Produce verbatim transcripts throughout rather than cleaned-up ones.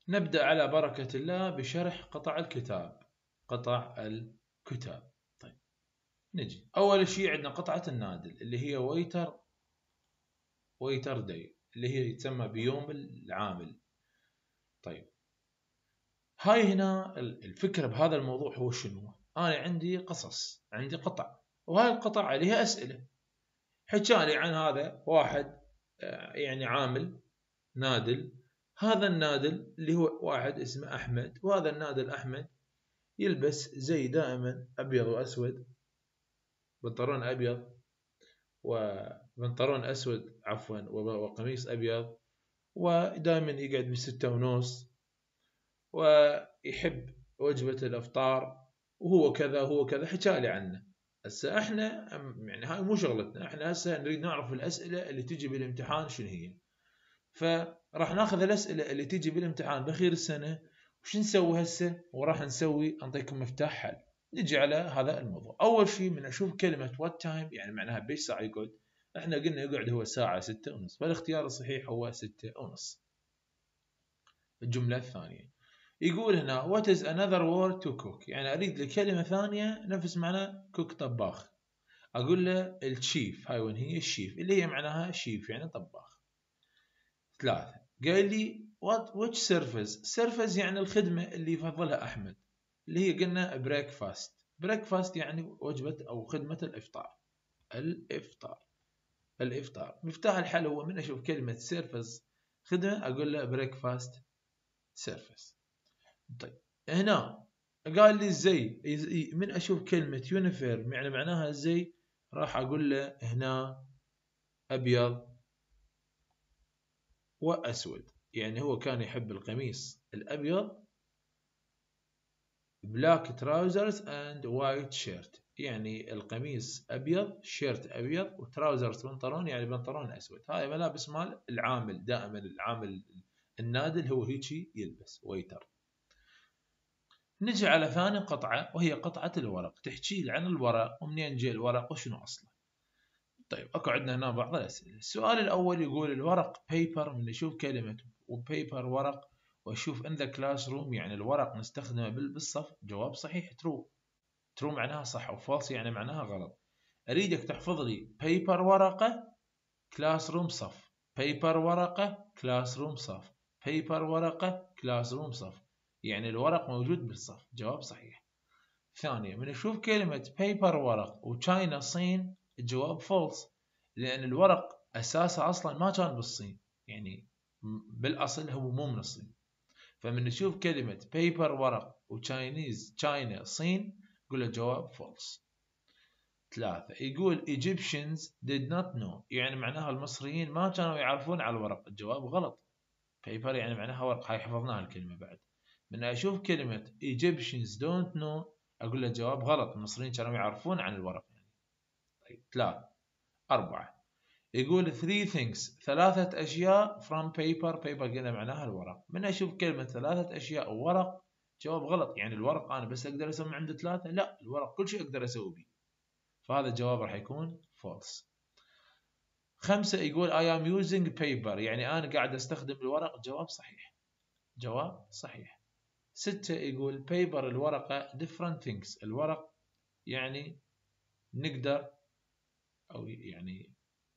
نبدأ على بركة الله بشرح قطع الكتاب. قطع الكتاب. طيب نجي أول شيء عندنا قطعة النادل اللي هي ويتر ويتر داي اللي هي يتسمى بيوم العامل. طيب هاي هنا الفكرة بهذا الموضوع هو شنو؟ أنا عندي قصص، عندي قطع، وهاي القطع عليها أسئلة. حكالي عن هذا واحد يعني عامل نادل، هذا النادل اللي هو واحد اسمه أحمد، وهذا النادل أحمد يلبس زي دائما أبيض وأسود، بنطلون أبيض وبنطلون أسود عفوا وقميص أبيض، ودائما يقعد بستة ونص، ويحب وجبة الإفطار، وهو كذا هو كذا. حكالي عنه. هسه احنا يعني هاي مو شغلتنا، احنا هسه نريد نعرف الأسئلة اللي تجي بالامتحان شنو هي. فراح ناخذ الأسئلة اللي تجي بالامتحان بأخير السنة، وش نسوي هسه؟ وراح نسوي أنطيكم مفتاح حل. نجي على هذا الموضوع. أول شيء من أشوف كلمة what time يعني معناها بيش ساعة يقعد. احنا قلنا يقعد هو ساعة ستة ونص، فالاختيار الصحيح هو ستة ونص. الجملة الثانية يقول هنا what is another word to cook، يعني أريد لكلمة ثانية نفس معنى cook طباخ. أقول له الشيف، هاي وين هي الشيف اللي هي معناها شيف يعني طباخ. ثلاثة قال لي what which service، service يعني الخدمة اللي يفضلها أحمد، اللي هي قلنا breakfast. breakfast يعني وجبة أو خدمة الإفطار. الإفطار الإفطار مفتاح الحل هو من أشوف كلمة service خدمة أقول له breakfast service. طيب هنا قال لي الزي، من أشوف كلمة uniform يعني معناها الزي، راح أقول له هنا أبيض وأسود، يعني هو كان يحب القميص الأبيض black trousers and white shirt، يعني القميص أبيض، شيرت أبيض، وتراوزرز بنطلون يعني بنطلون أسود. هاي ملابس مال العامل، دائما العامل النادل هو هيجي يلبس ويتر. نجي على ثاني قطعة وهي قطعة الورق، تحكي لي عن الورق ومنين جاء الورق وشنو أصله. طيب أكو عندنا هنا بعض الأسئلة. السؤال الأول يقول الورق paper، من نشوف كلمة وبيبر ورق وأشوف in the classroom يعني الورق نستخدمه بالصف، جواب صحيح true. true معناها صح، وفالس يعني معناها غلط. أريدك تحفظ لي paper ورقة classroom صف، paper ورقة classroom صف، paper ورقة classroom صف، يعني الورق موجود بالصف، جواب صحيح. ثانية من نشوف كلمة paper ورق وتشاينا صين، الجواب false، لأن الورق أساسه أصلا ما كان بالصين، يعني بالأصل هو مو من الصين. فمن نشوف كلمة paper ورق وتشاينيز تشاينا صين، يقول الجواب false. ثلاثة يقول Egyptians did not know، يعني معناها المصريين ما كانوا يعرفون على الورق، الجواب غلط. paper يعني معناها ورق، هاي حفظناها الكلمة بعد. من أشوف كلمة Egyptians don't know أقول له جواب غلط، المصريين كانوا يعرفون عن الورق يعني. طيب ثلاثة. أربعة يقول three things، ثلاثة أشياء from paper، paper قلنا معناها الورق. من أشوف كلمة ثلاثة أشياء وورق، جواب غلط، يعني الورق أنا بس أقدر أسوي عنده ثلاثة، لا الورق كل شيء أقدر أسوي به، فهذا الجواب راح يكون false. خمسة يقول I am using paper، يعني أنا قاعد أستخدم الورق، جواب صحيح، جواب صحيح. ستة يقول paper الورقة different things، الورق يعني نقدر أو يعني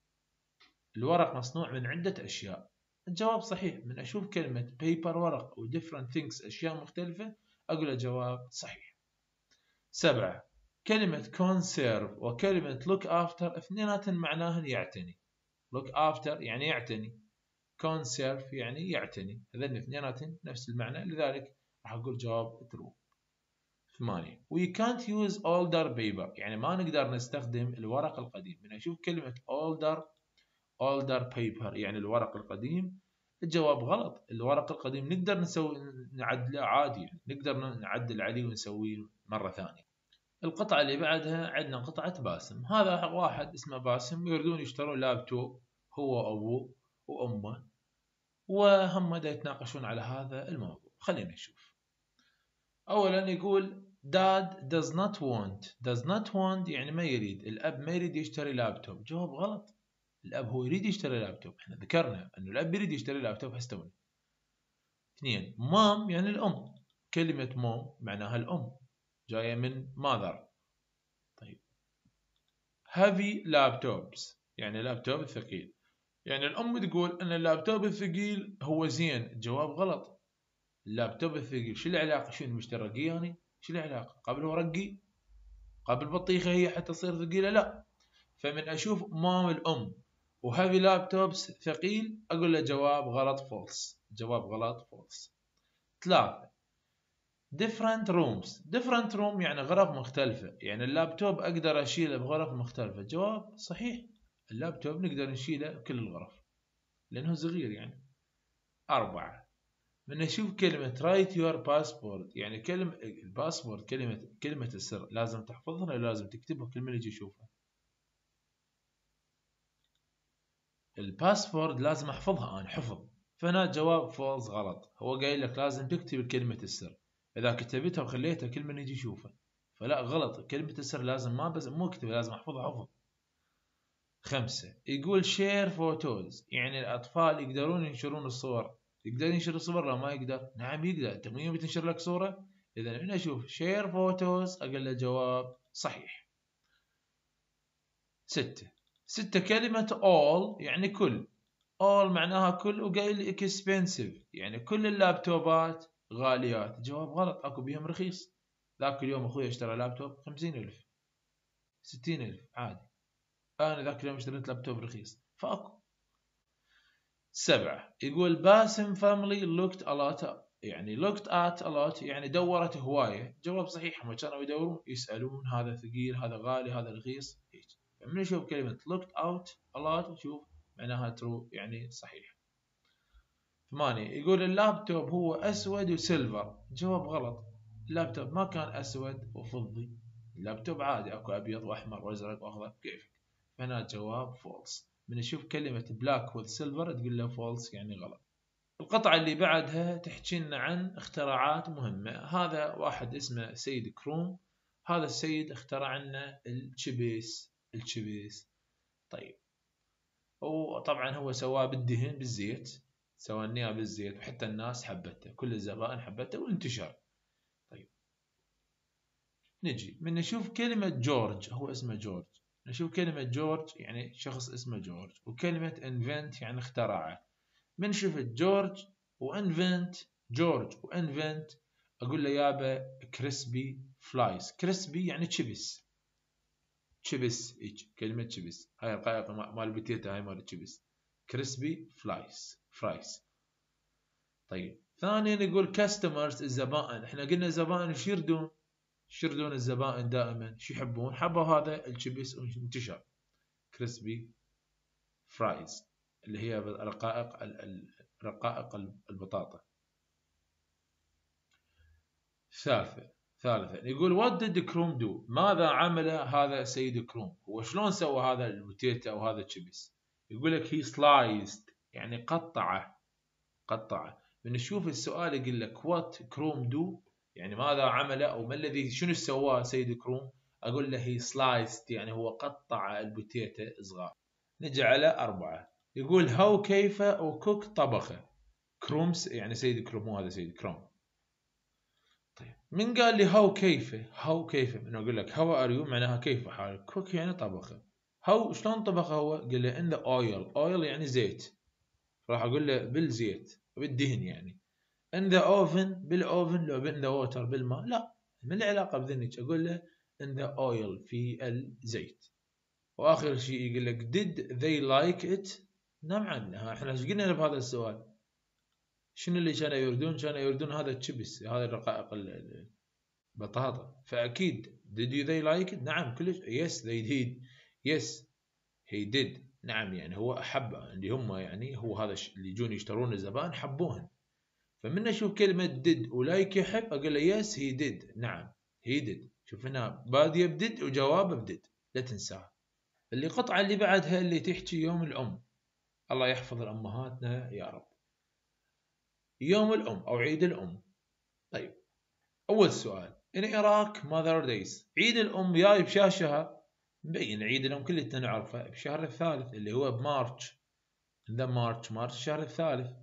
الورق مصنوع من عدة أشياء، الجواب صحيح. من أشوف كلمة paper ورق و different things أشياء مختلفة، أقول الجواب صحيح. سبعة كلمة conserve وكلمة look after اثنيناتن معناهن يعتني. look after يعني يعتني، conserve يعني يعتني، هذين اثنيناتن نفس المعنى، لذلك راح أقول جواب true. ثمانية we can't use older paper، يعني ما نقدر نستخدم الورق القديم. من أشوف كلمة older older paper يعني الورق القديم، الجواب غلط، الورق القديم نقدر نسوي نعدله عادي، يعني نقدر نعدل عليه ونسويه مرة ثانية. القطعة اللي بعدها عندنا قطعة باسم. هذا واحد اسمه باسم يريدون يشترون لابتوب هو وأبوه وأمه، وهم دا يتناقشون على هذا الموضوع. خلينا نشوف. أولا يقول dad does not want، does not want يعني ما يريد، الأب ما يريد يشتري لابتوب، جواب غلط، الأب هو يريد يشتري لابتوب، احنا ذكرنا أنه الأب يريد يشتري لابتوب هستوني. اثنين مام يعني الأم، كلمة مام معناها الأم، جاية من mother. طيب heavy laptops يعني لابتوب ثقيل، يعني الأم تقول أن اللابتوب الثقيل هو زين. الجواب غلط. اللابتوب الثقيل شو العلاقة؟ شو مشتركين يعني؟ شو العلاقة؟ قبل هو رقي؟ قبل بطيخة هي حتى تصير ثقيلة؟ لا. فمن أشوف مام الأم وهذي لابتوبس ثقيل أقول له جواب غلط فولس. جواب غلط فولس. ثلاثة different rooms. different room يعني غرف مختلفة، يعني اللابتوب أقدر أشيله بغرف مختلفة. جواب صحيح، اللابتوب نقدر نشيله بكل الغرف لأنه صغير يعني. أربعة من نشوف كلمة write your passport، يعني كلمة الباسبورت كلمة كلمة السر لازم تحفظها ولا لازم تكتبها كل من يجي يشوفها؟ الباسبورت لازم أحفظها أنا حفظ، فأنا جواب فولز غلط. هو قايل لك لازم تكتب كلمة السر، إذا كتبتها وخليتها كل من يجي يشوفها فلا غلط. كلمة السر لازم ما بس مو اكتبها، لازم أحفظها حفظ. خمسة يقول share photos، يعني الأطفال يقدرون ينشرون الصور. يقدر ينشر الصور لا ما يقدر؟ نعم يقدر. أنت مين بتنشر لك صورة؟ إذا من أشوف share photos أقول له جواب صحيح. ستة ستة كلمة all يعني كل. all معناها كل، وقايل expensive يعني كل اللابتوبات غاليات. جواب غلط، اكو بيهم رخيص. ذاك اليوم اخوي اشترى لابتوب خمسين ألف ستين ألف عادي، انا ذاك اليوم اشتريت لابتوب رخيص فاكو. سبعة يقول باسم family looked a lot، يعني looked at a lot يعني دورت هواية. جواب صحيح، هم كانوا يدورون يسألون هذا ثقيل هذا غالي هذا رخيص هيك. فمن نشوف كلمة looked out a lot نشوف معناها true يعني صحيح. ثمانية يقول اللابتوب هو أسود وسيلفر. جواب غلط، اللابتوب ما كان أسود وفضي، اللابتوب عادي أكو أبيض وأحمر وأزرق وأخضر كيفك. فهنا جواب فولس. من يشوف كلمة بلاك with silver تقول له فولس يعني غلط. القطعة اللي بعدها تحكي لنا عن اختراعات مهمة. هذا واحد اسمه سيد كروم، هذا السيد اخترع لنا الشبيس. الشبيس طيب، وطبعا هو سواه بالدهن بالزيت، سوى النية بالزيت وحتى الناس حبته، كل الزبائن حبته وانتشر. طيب نجي من نشوف كلمة جورج، هو اسمه جورج. نشوف كلمة جورج يعني شخص اسمه جورج، وكلمة invent يعني اخترعه. من شفت جورج وانفنت، جورج وانفنت اقول له يابا كريسبي فلايز. كريسبي يعني تشبس، تشبس هيك كلمة تشبس، هاي القائقة مال البتيتا هاي مال تشبس. كريسبي فلايز فرايز. طيب ثانيا نقول كاستمرز الزبائن. احنا قلنا الزبائن شو يردون؟ شو يردون الزبائن دائما؟ شو يحبون؟ حبوا هذا الشيبس وانتشر كريسبي فرايز اللي هي رقائق رقائق البطاطا. ثالثا ثالثا يقول what did كروم do؟ ماذا عمل هذا سيد كروم؟ هو شلون سوى هذا البوتيتا او هذا الشيبس؟ يقول لك he sliced يعني قطعه قطعه. بنشوف السؤال يقول لك what كروم do يعني ماذا عمل او ما الذي شنو سواه سيد كروم؟ اقول له he sliced يعني هو قطع البوتيتا صغار. نجي على أربعة يقول how كيف او cook طبخه. كرومس يعني سيد كروم، مو هذا سيد كروم. طيب من قال لي how كيف؟ how كيف من اقول لك how are you معناها كيف حالك، cook يعني طبخه. how شلون طبخه هو؟ قال لي in the oil، oil يعني زيت، راح اقول له بالزيت بالدهن يعني. in the oven بالاوفن، لو in the water بالماء لا، من العلاقه بذنك؟ اقول له in the oil في الزيت. واخر شيء يقول لك did they like it؟ نعم. احنا ايش قلنا بهذا السؤال؟ شنو اللي كانوا يردون؟ كانوا يردون هذا الشيبس، هذا الرقائق البطاطا. فاكيد did they like it؟ نعم كلش. yes they did، yes he did. نعم يعني هو احب اللي هم يعني هو هذا اللي يجون يشترون الزبائن حبوهن. فمن اشوف كلمه did ولايك يحب اقول له yes he did. نعم he did. شوف هنا باديه بدid وجوابه بدid، لا تنساها. اللي قطعه اللي بعدها اللي تحكي يوم الام. الله يحفظ الامهاتنا يا رب. يوم الام او عيد الام. طيب اول سؤال in Iraq mother days، عيد الام جاي بشاشها مبين. عيد الام كلنا نعرفه بشهر الثالث اللي هو بمارش، ذا مارش مارش الشهر الثالث.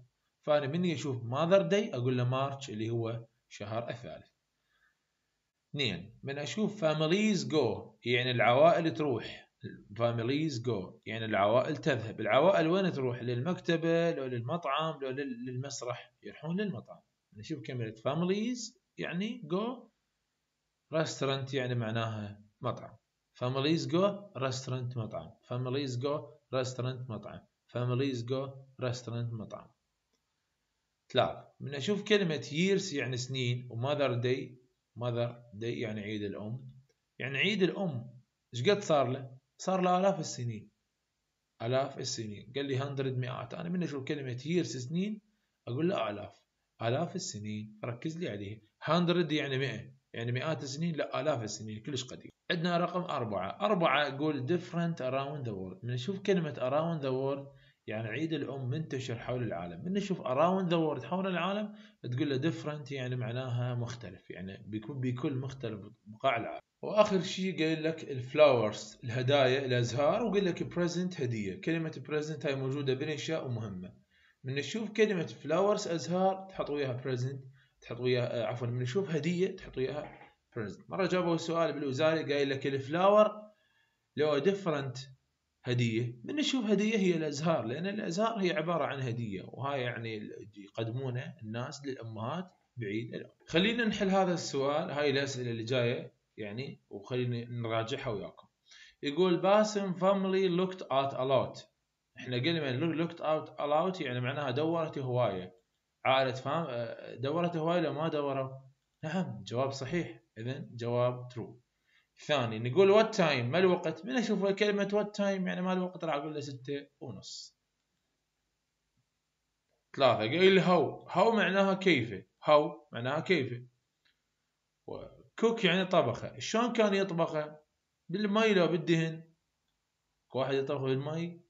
فأنا مني أشوف ماذر داي أقول له مارش اللي هو شهر الثالث. اثنين، من أشوف families go يعني العوائل تروح، families go يعني العوائل تذهب. العوائل وين تروح؟ للمكتبة لو للمطعم لو للمسرح؟ يروحون للمطعم. نشوف كلمة families يعني go، restaurant يعني معناها مطعم. families go restaurant مطعم. families go restaurant مطعم. families go restaurant مطعم. ثلاث، من أشوف كلمة years يعني سنين، وmother day mother day يعني عيد الأم. يعني عيد الأم إيش قد صار له؟ صار له آلاف السنين، آلاف السنين. قال لي hundred مئات. أنا من أشوف كلمة years سنين أقول له آلاف، آلاف السنين. ركز لي عليه. hundred يعني مئة، يعني مئات السنين، لا آلاف السنين، كلش قديم. عندنا رقم أربعة. أربعة أقول different around the world. من نشوف كلمة around the world يعني عيد الأم منتشر حول العالم. من نشوف around the world حول العالم تقول له different يعني معناها مختلف، يعني بيكون بكل مختلف بقاع العالم. وآخر شيء قايل لك الفلاورز الهدايا الأزهار، وقال لك present هدية. كلمة present هاي موجودة بين أشياء ومهمة. من نشوف كلمة فلاورز أزهار تحط وياها present، تحط وياها عفوا من نشوف هدية تحط وياها present. مرة جابوا السؤال بالوزاري قايل لك الفلاور لو different هدية. من نشوف هدية هي الأزهار، لأن الأزهار هي عبارة عن هدية، وهاي يعني يقدمونه الناس للأمهات بعيد الأم. خلينا نحل هذا السؤال، هاي الأسئلة اللي جاية يعني، وخلينا نراجعها وياكم. يقول باسم family looked at a lot. احنا قلنا looked out a lot يعني معناها دورت هواية. عائلة فام دورت هواية لو ما دوروا؟ نعم، جواب صحيح، إذن جواب true. ثاني نقول what time ما الوقت؟ من أشوف كلمة what time يعني ما الوقت راح أقول له ستة ونص. ثلاثة قايل how how معناها كيف، how معناها كيف. cook يعني طبخه. شلون كان يطبخه؟ بالماء لو بالدهن؟ واحد يطبخ بالماء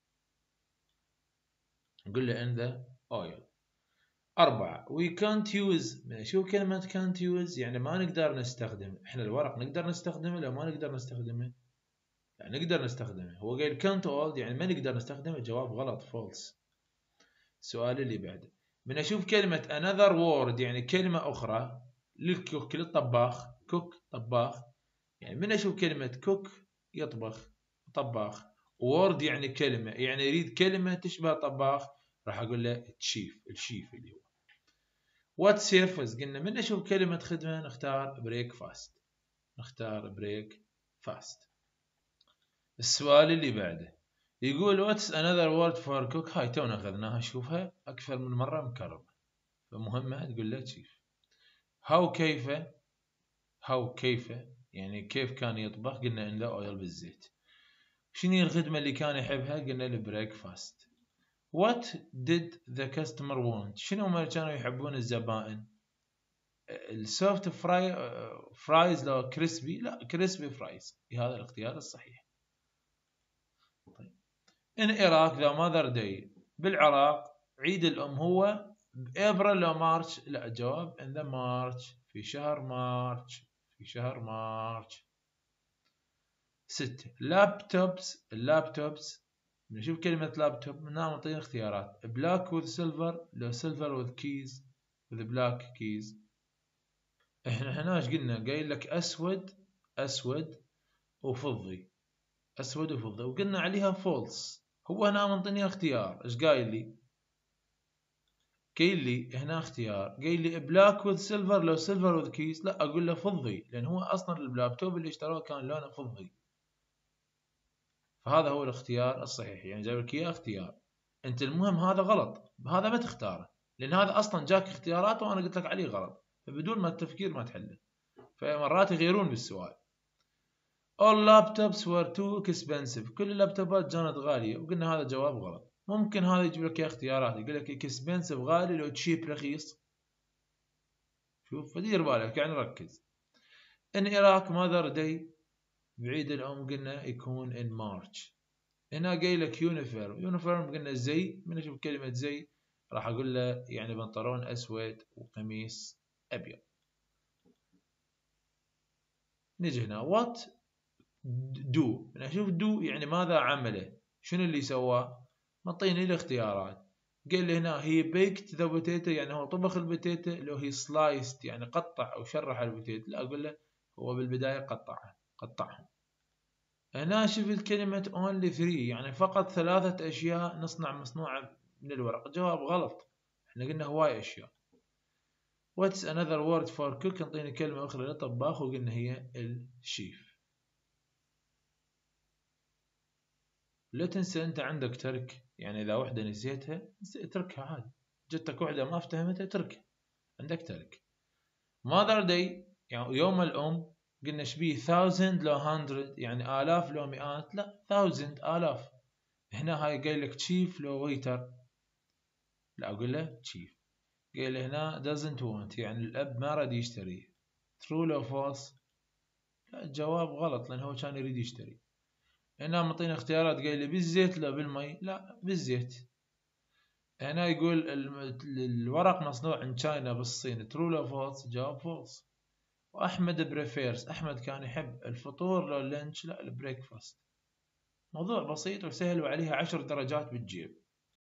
نقول له in the oil. أربعة we can't use. شو كلمة can't use يعني ما نقدر نستخدم. احنا الورق نقدر نستخدمه لو ما نقدر نستخدمه؟ يعني نقدر نستخدمه. هو قايل can't hold يعني ما نقدر نستخدمه، جواب غلط false. السؤال اللي بعده من أشوف كلمة another word يعني كلمة أخرى للكوك للطباخ. cook طباخ، يعني من أشوف كلمة cook يطبخ طباخ، word يعني كلمة، يعني يريد كلمة تشبه طباخ، راح أقول له تشيف الشيف اللي هو. what surface قلنا من أشوف كلمة خدمة نختار breakfast، نختار breakfast. السؤال اللي بعده يقول what's another word for cook. هاي تونا أخذناها، شوفها أكثر من مرة مكررة، فمهمة تقول له كيف. how كيف، how كيف يعني كيف كان يطبخ؟ قلنا إن لا أويل بالزيت. شنو الخدمة اللي كان يحبها؟ قلنا البريكفاست. what did the customer want. شنو هم كانوا يحبون الزبائن؟ السوفت فراي فرايز لو كريسبي؟ لا كريسبي فرايز. هذا الاختيار الصحيح. طيب in Iraq the mother day. بالعراق عيد الأم هو بأبريل لو مارش؟ لا الجواب in the March في شهر مارش في شهر مارش. ستة لابتوبس. اللابتوبس نشوف كلمة لابتوب منها معطينا اختيارات black with silver لو silver with keys with black keys. احنا هنا ايش قلنا؟ قايل لك اسود اسود وفضي، اسود وفضي، وقلنا عليها false. هو هنا منطيني اختيار، ايش قايل لي؟ قايل لي هنا اختيار، قايل لي black with silver لو silver with keys، لا اقول له فضي، لان هو اصلا اللابتوب اللي اشتروه كان لونه فضي، فهذا هو الاختيار الصحيح. يعني جايب لك اياه اختيار، انت المهم هذا غلط، هذا ما تختاره، لان هذا اصلا جاك اختيارات وانا قلت لك عليه غلط، فبدون ما التفكير ما تحله، فمرات يغيرون بالسؤال. all laptops were too expensive. كل اللابتوبات كانت غالية، وقلنا هذا جواب غلط. ممكن هذا يجيب لك اختيارات، يقول لك expensive غالي لو cheap رخيص. شوف فدير بالك يعني ركز. in Iraq mother day بعيد الأم قلنا يكون in March. هنا قايل لك يونيفورم. يونيفورم قلنا زي، من اشوف كلمة زي راح اقول له يعني بنطلون اسود وقميص ابيض. نجي هنا وات دو. من اشوف دو يعني ماذا عمله، شنو اللي سواه؟ معطيني الاختيارات، قال لي هنا هي بيكت ذا بوتيتو يعني هو طبخ البوتيتو، لو هي سلايست يعني قطع أو شرح البوتيتو، لا أقول له هو بالبداية قطعها قطعهم. هنا شفت كلمة only three يعني فقط ثلاثة أشياء نصنع مصنوعة من الورق. جواب غلط، احنا قلنا هواي أشياء. what's another word for cook؟ انطيني كلمة أخرى للطباخ وقلنا هي الشيف. لا تنسى أنت عندك ترك، يعني إذا وحدة نسيتها اتركها عادي، جتك وحدة ما افتهمتها اتركها، عندك ترك. mother day يعني يوم الأم، قلنا شبيه thousand لو hundred يعني آلاف لو مئات، لا thousand آلاف. هنا هاي قايل لك chief لو ويتر، لا أقول له chief. قايل هنا doesn't want يعني الأب ما راد يشتري. true لو false، لا الجواب غلط لأن هو كان يريد يشتري. هنا معطينا اختيارات، قايل لي بالزيت لا بالمي، لا بالزيت. هنا يقول الورق مصنوع من تشاينا بالصين، true لو false؟ جواب false. وأحمد بريفيرز، أحمد كان يحب الفطور لو اللانش، لا البريكفاست. موضوع بسيط وسهل وعليها عشر درجات بالجيب.